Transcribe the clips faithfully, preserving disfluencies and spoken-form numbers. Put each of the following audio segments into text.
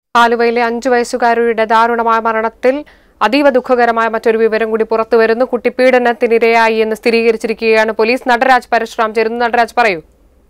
ആലുവയിലെ അഞ്ചു വയസ്സുകാരിയുടെ ദാരുണമായ മരണത്തിൽ അതീവ ദുഃഖകരമായ മറ്റൊരു വിവരം കൂടി പുറത്തുവരുന്നു. കുട്ടി പീഡനത്തിനിരയായി എന്ന് സ്ഥിരീകരിച്ചിരിക്കുകയാണ് പോലീസ്. നടരാജ് പരശുറാം ചേരുന്നു. നടരാജ്, പറയൂ.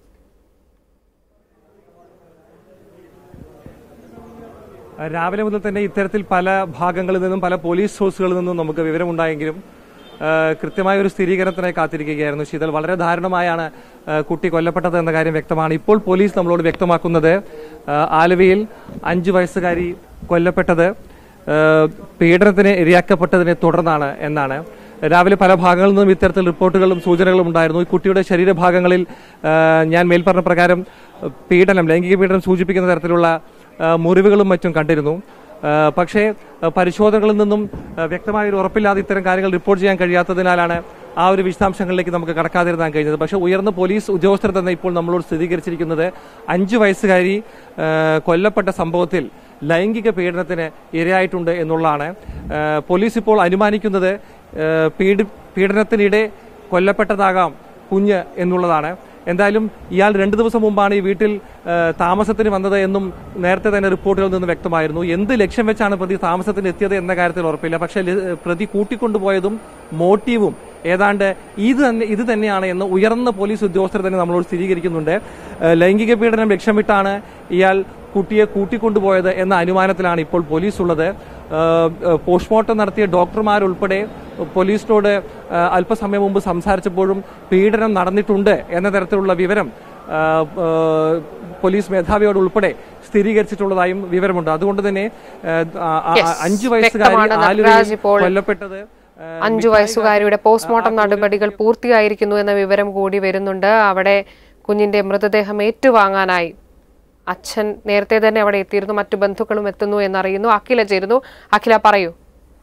രാവിലെ മുതൽ തന്നെ ഇത്തരത്തിൽ പല ഭാഗങ്ങളിൽ നിന്നും പല പോലീസ് സോഴ്സുകളിൽ നിന്നും നമുക്ക് വിവരമുണ്ടായെങ്കിലും കൃത്യമായ ഒരു സ്ഥിരീകരണത്തിനായി കാത്തിരിക്കുകയായിരുന്നു ശീതൽ. വളരെ ദാരുണമായാണ് കുട്ടി കൊല്ലപ്പെട്ടത് എന്ന കാര്യം വ്യക്തമാണ്. ഇപ്പോൾ പോലീസ് നമ്മളോട് വ്യക്തമാക്കുന്നത് ആലുവയിൽ അഞ്ചു വയസ്സുകാരി കൊല്ലപ്പെട്ടത് പീഡനത്തിന് ഇരയാക്കപ്പെട്ടതിനെ തുടർന്നാണ് എന്നാണ്. രാവിലെ പല ഭാഗങ്ങളിൽ നിന്നും ഇത്തരത്തിൽ റിപ്പോർട്ടുകളും സൂചനകളും ഉണ്ടായിരുന്നു. ഈ കുട്ടിയുടെ ശരീരഭാഗങ്ങളിൽ ഞാൻ മേൽപ്പറഞ്ഞ പ്രകാരം പീഡനം, ലൈംഗിക പീഡനം സൂചിപ്പിക്കുന്ന തരത്തിലുള്ള മുറിവുകളും മറ്റും കണ്ടിരുന്നു. പക്ഷേ പരിശോധനകളിൽ നിന്നും വ്യക്തമായൊരു ഉറപ്പില്ലാതെ ഇത്തരം കാര്യങ്ങൾ റിപ്പോർട്ട് ചെയ്യാൻ കഴിയാത്തതിനാലാണ് ആ ഒരു വിശദാംശങ്ങളിലേക്ക് നമുക്ക് കടക്കാതിരുന്നാൻ കഴിഞ്ഞത്. പക്ഷേ ഉയർന്ന പോലീസ് ഉദ്യോഗസ്ഥർ തന്നെ ഇപ്പോൾ നമ്മളോട് സ്ഥിരീകരിച്ചിരിക്കുന്നത് അഞ്ചു വയസ്സുകാരി കൊല്ലപ്പെട്ട സംഭവത്തിൽ ലൈംഗിക പീഡനത്തിന് ഇരയായിട്ടുണ്ട് എന്നുള്ളതാണ്. പോലീസ് ഇപ്പോൾ അനുമാനിക്കുന്നത് പീഡനത്തിനിടെ കൊല്ലപ്പെട്ടതാകാം കുഞ്ഞ് എന്നുള്ളതാണ്. എന്തായാലും ഇയാൾ രണ്ടു ദിവസം മുമ്പാണ് ഈ വീട്ടിൽ താമസത്തിന് വന്നത് എന്നും നേരത്തെ തന്നെ റിപ്പോർട്ടുകളിൽ നിന്ന് വ്യക്തമായിരുന്നു. എന്ത് ലക്ഷ്യം വെച്ചാണ് പ്രതി താമസത്തിന് എത്തിയത് എന്ന കാര്യത്തിൽ ഉറപ്പില്ല. പക്ഷേ പ്രതി കൂട്ടിക്കൊണ്ടുപോയതും മോട്ടീവും ഏതാണ്ട് ഇത് തന്നെ ഇത് തന്നെയാണ് എന്ന് ഉയർന്ന പോലീസ് ഉദ്യോഗസ്ഥർ തന്നെ നമ്മളോട് സ്ഥിരീകരിക്കുന്നുണ്ട്. ലൈംഗിക പീഡനം ലക്ഷ്യമിട്ടാണ് ഇയാൾ കുട്ടിയെ കൂട്ടിക്കൊണ്ടുപോയത് എന്ന അനുമാനത്തിലാണ് ഇപ്പോൾ പോലീസ് ഉള്ളത്. പോസ്റ്റ്മോർട്ടം നടത്തിയ ഡോക്ടർമാരുൾപ്പെടെ പോലീസിനോട് അല്പസമയം മുമ്പ് സംസാരിച്ചപ്പോഴും പീഡനം നടന്നിട്ടുണ്ട് എന്ന തരത്തിലുള്ള വിവരം പോലീസ് മേധാവിയോട് ഉൾപ്പെടെ സ്ഥിരീകരിച്ചിട്ടുള്ളതായും വിവരമുണ്ട്. അതുകൊണ്ട് തന്നെ അഞ്ചു വയസ്സുകാരി ആലുവയിൽ കൊല്ലപ്പെട്ടത് അഞ്ചു വയസ്സുകാരിയുടെ പോസ്റ്റ്മോർട്ടം നടപടികൾ പൂർത്തിയായിരിക്കുന്നു എന്ന വിവരം കൂടി വരുന്നുണ്ട്. അവിടെ കുഞ്ഞിന്റെ മൃതദേഹം ഏറ്റുവാങ്ങാനായി അച്ഛൻ നേരത്തെ തന്നെ അവിടെ എത്തിയിരുന്നു. മറ്റു ബന്ധുക്കളും എത്തുന്നു എന്നറിയുന്നു. അഖില ചേരുന്നു. അഖില, പറയൂ.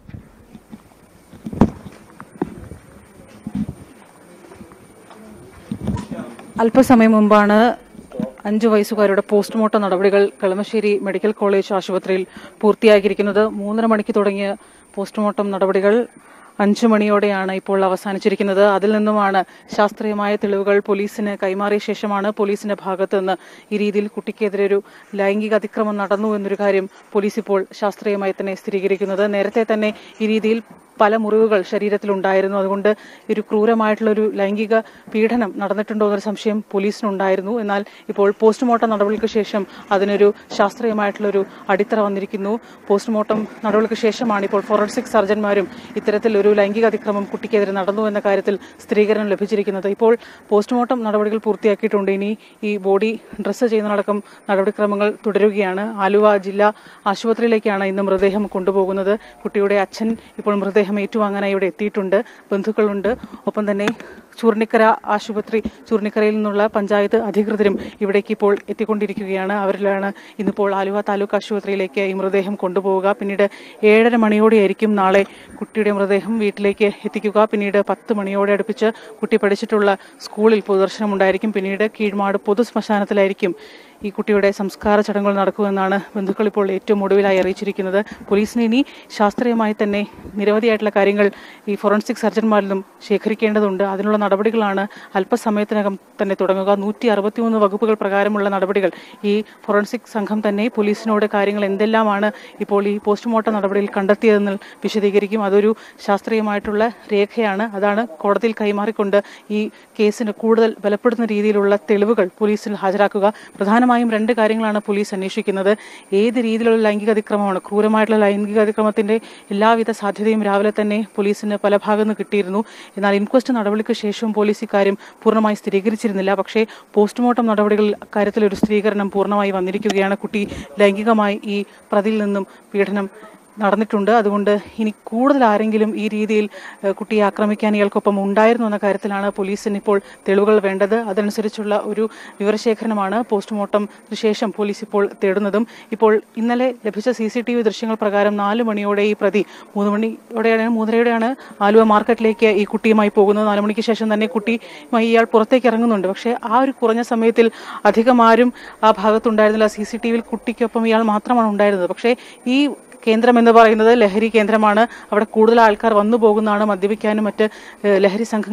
അല്പസമയം മുമ്പാണ് അഞ്ചു വയസ്സുകാരുടെ പോസ്റ്റ്മോർട്ടം നടപടികൾ കളമശ്ശേരി മെഡിക്കൽ കോളേജ് ആശുപത്രിയിൽ പൂർത്തിയാക്കിയിരിക്കുന്നത്. മൂന്നര മണിക്ക് തുടങ്ങിയ പോസ്റ്റ്മോർട്ടം നടപടികൾ അഞ്ചു മണിയോടെയാണ് ഇപ്പോൾ അവസാനിച്ചിരിക്കുന്നത്. അതിൽ നിന്നുമാണ് ശാസ്ത്രീയമായ തെളിവുകൾ പോലീസിന് കൈമാറിയ ശേഷമാണ് പോലീസിന്റെ ഭാഗത്ത് നിന്ന് ഈ രീതിയിൽ കുട്ടിക്കെതിരെ ഒരു ലൈംഗിക അതിക്രമം നടന്നു എന്നൊരു കാര്യം പോലീസ് ഇപ്പോൾ ശാസ്ത്രീയമായി തന്നെ സ്ഥിരീകരിക്കുന്നത്. നേരത്തെ തന്നെ ഈ രീതിയിൽ പല മുറിവുകൾ ശരീരത്തിലുണ്ടായിരുന്നു. അതുകൊണ്ട് ഒരു ക്രൂരമായിട്ടുള്ള ഒരു ലൈംഗിക പീഡനം നടന്നിട്ടുണ്ടോ എന്നൊരു സംശയം പോലീസിനുണ്ടായിരുന്നു. എന്നാൽ ഇപ്പോൾ പോസ്റ്റ്മോർട്ടം നടപടികൾക്ക് ശേഷം അതിനൊരു ശാസ്ത്രീയമായിട്ടുള്ളൊരു അടിത്തറ വന്നിരിക്കുന്നു. പോസ്റ്റ്മോർട്ടം നടപടികൾക്ക് ശേഷമാണ് ഇപ്പോൾ ഫോറൻസിക് സർജന്മാരും ഇത്തരത്തിൽ ഒരു ലൈംഗിക അതിക്രമം കുട്ടിക്കെതിരെ നടന്നു എന്ന കാര്യത്തിൽ സ്ഥിരീകരണം ലഭിച്ചിരിക്കുന്നത്. ഇപ്പോൾ പോസ്റ്റ്മോർട്ടം നടപടികൾ പൂർത്തിയാക്കിയിട്ടുണ്ട്. ഇനി ഈ ബോഡി ഡ്രസ്സ് ചെയ്യുന്നതടക്കം നടപടിക്രമങ്ങൾ തുടരുകയാണ്. ആലുവ ജില്ലാ ആശുപത്രിയിലേക്കാണ് ഇന്ന് മൃതദേഹം കൊണ്ടുപോകുന്നത്. കുട്ടിയുടെ അച്ഛൻ ഇപ്പോൾ മൃതദേഹം ഏറ്റുവാങ്ങാനായി ഇവിടെ എത്തിയിട്ടുണ്ട്. ബന്ധുക്കളുണ്ട്. ഒപ്പം തന്നെ ചൂർണിക്കര ആശുപത്രി, ചൂർണിക്കരയിൽ നിന്നുള്ള പഞ്ചായത്ത് അധികൃതരും ഇവിടേക്ക് ഇപ്പോൾ എത്തിക്കൊണ്ടിരിക്കുകയാണ്. അവരിലാണ് ഇന്നിപ്പോൾ ആലുവ താലൂക്ക് ആശുപത്രിയിലേക്ക് ഈ മൃതദേഹം കൊണ്ടുപോവുക. പിന്നീട് ഏഴര മണിയോടെയായിരിക്കും നാളെ കുട്ടിയുടെ മൃതദേഹം വീട്ടിലേക്ക് എത്തിക്കുക. പിന്നീട് പത്ത് മണിയോടെ അടുപ്പിച്ച് കുട്ടി പഠിച്ചിട്ടുള്ള സ്കൂളിൽ പൊതുദർശനം ഉണ്ടായിരിക്കും. പിന്നീട് കീഴ്മാട് പൊതു ശ്മശാനത്തിലായിരിക്കും ഈ കുട്ടിയുടെ സംസ്കാര ചടങ്ങുകൾ നടക്കുമെന്നാണ് ബന്ധുക്കൾ ഇപ്പോൾ ഏറ്റവും ഒടുവിലായി അറിയിച്ചിരിക്കുന്നത്. പോലീസിന് ഇനി ശാസ്ത്രീയമായി തന്നെ നിരവധിയായിട്ടുള്ള കാര്യങ്ങൾ ഈ ഫോറൻസിക് സർജന്മാരിലും ശേഖരിക്കേണ്ടതുണ്ട്. അതിനുള്ള നടപടികളാണ് അല്പസമയത്തിനകം തന്നെ തുടങ്ങുക. നൂറ്റി അറുപത്തിമൂന്ന് വകുപ്പുകൾ പ്രകാരമുള്ള നടപടികൾ ഈ ഫോറൻസിക് സംഘം തന്നെ പോലീസിനോട് കാര്യങ്ങൾ എന്തെല്ലാമാണ് ഇപ്പോൾ ഈ പോസ്റ്റ്മോർട്ടം നടപടിയിൽ കണ്ടെത്തിയതെന്ന് വിശദീകരിക്കും. അതൊരു ശാസ്ത്രീയമായിട്ടുള്ള രേഖയാണ്. അതാണ് കോടതിയിൽ കൈമാറിക്കൊണ്ട് ഈ കേസിന് കൂടുതൽ ബലപ്പെടുത്തുന്ന രീതിയിലുള്ള തെളിവുകൾ പോലീസിൽ ഹാജരാക്കുക. പ്രധാനമായും രണ്ട് കാര്യങ്ങളാണ് പോലീസ് അന്വേഷിക്കുന്നത്. ഏത് രീതിയിലുള്ള ലൈംഗിക അതിക്രമമാണ്, ക്രൂരമായിട്ടുള്ള ലൈംഗിക അതിക്രമത്തിന്റെ എല്ലാവിധ സാധ്യതയും രാവിലെ തന്നെ പോലീസിന് പല ഭാഗത്ത് കിട്ടിയിരുന്നു. എന്നാൽ ഇൻക്വസ്റ്റ് നടപടിക്ക് ശേഷവും പോലീസ് ഇക്കാര്യം പൂർണ്ണമായി സ്ഥിരീകരിച്ചിരുന്നില്ല. പക്ഷേ പോസ്റ്റ്മോർട്ടം നടപടികളിൽ കാര്യത്തിൽ ഒരു സ്ഥിരീകരണം പൂർണ്ണമായി വന്നിരിക്കുകയാണ്. കുട്ടി ലൈംഗികമായി ഈ പ്രതിയിൽ നിന്നും പീഡനം നടന്നിട്ടുണ്ട്. അതുകൊണ്ട് ഇനി കൂടുതൽ ആരെങ്കിലും ഈ രീതിയിൽ കുട്ടിയെ ആക്രമിക്കാൻ ഇയാൾക്കൊപ്പം ഉണ്ടായിരുന്നു എന്ന കാര്യത്തിലാണ് പോലീസിന് ഇപ്പോൾ തെളിവുകൾ വേണ്ടത്. അതനുസരിച്ചുള്ള ഒരു വിവരശേഖരണമാണ് പോസ്റ്റ്മോർട്ടത്തിന് ശേഷം പോലീസ് ഇപ്പോൾ തേടുന്നതും. ഇപ്പോൾ ഇന്നലെ ലഭിച്ച സി സി ടി വി ദൃശ്യങ്ങൾ പ്രകാരം നാല് മണിയോടെ ഈ പ്രതി മൂന്ന് മണിയോടെയാണ് മൂന്നരയോടെയാണ് ആലുവ മാർക്കറ്റിലേക്ക് ഈ കുട്ടിയുമായി പോകുന്നത്. നാല് മണിക്ക് ശേഷം തന്നെ കുട്ടിയുമായി ഇയാൾ പുറത്തേക്ക് ഇറങ്ങുന്നുണ്ട്. പക്ഷേ ആ ഒരു കുറഞ്ഞ സമയത്തിൽ അധികം ആരും ആ ഭാഗത്തുണ്ടായിരുന്നില്ല. സി സി ടി വിയിൽ കുട്ടിക്കൊപ്പം ഇയാൾ മാത്രമാണ് ഉണ്ടായിരുന്നത്. പക്ഷേ ഈ കേന്ദ്രം എന്ന് പറയുന്നത് ലഹരി കേന്ദ്രമാണ്. അവിടെ കൂടുതൽ ആൾക്കാർ വന്നു പോകുന്നതാണ്. മദ്യപിക്കാനും മറ്റ് ലഹരി സംഘങ്ങൾ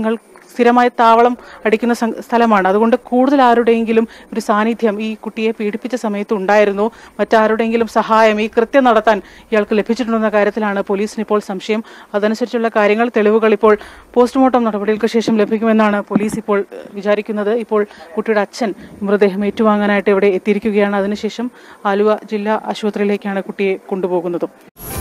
സ്ഥിരമായി താവളം അടിക്കുന്ന സ്ഥലമാണ്. അതുകൊണ്ട് കൂടുതൽ ആരുടെയെങ്കിലും ഒരു സാന്നിധ്യം ഈ കുട്ടിയെ പീഡിപ്പിച്ച സമയത്ത് ഉണ്ടായിരുന്നു, മറ്റാരുടെയെങ്കിലും സഹായം ഈ കൃത്യം നടത്താൻ ഇയാൾക്ക് ലഭിച്ചിട്ടുണ്ടെന്ന കാര്യത്തിലാണ് പോലീസിന് ഇപ്പോൾ സംശയം. അതനുസരിച്ചുള്ള കാര്യങ്ങൾ, തെളിവുകൾ ഇപ്പോൾ പോസ്റ്റ്മോർട്ടം നടപടികൾക്ക് ശേഷം ലഭിക്കുമെന്നാണ് പോലീസ് ഇപ്പോൾ വിചാരിക്കുന്നത്. ഇപ്പോൾ കുട്ടിയുടെ അച്ഛൻ മൃതദേഹം ഏറ്റുവാങ്ങാനായിട്ട് ഇവിടെ എത്തിയിരിക്കുകയാണ്. അതിനുശേഷം ആലുവ ജില്ലാ ആശുപത്രിയിലേക്കാണ് കുട്ടിയെ കൊണ്ടുപോകുന്നത്.